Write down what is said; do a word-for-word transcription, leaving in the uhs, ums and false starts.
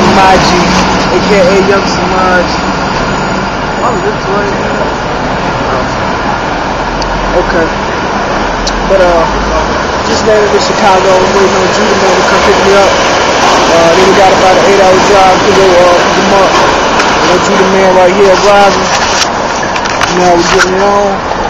Semaj, aka Young Semaj. Oh, this right here. Okay. But uh, just landed in Chicago, waiting on Judah Man to come pick me up. Uh, then we got about an eight hour drive to go uh, pick him up. You know, Judah Man right here arriving. Now we're getting it on.